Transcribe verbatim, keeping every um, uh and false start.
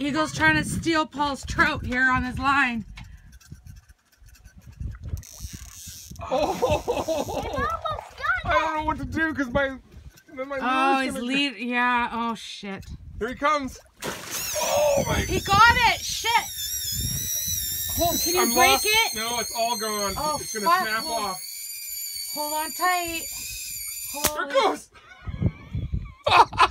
Eagle's trying to steal Paul's trout here on his line. Oh! I don't know what to do because my, my Oh, he's lead. Yeah. Oh shit. Here he comes. Oh my! He got it. Shit. Hold, can you I'm break lost. it? No, it's all gone. Oh, it's gonna fuck. snap Hold. off. Hold on tight. There Holy. it goes.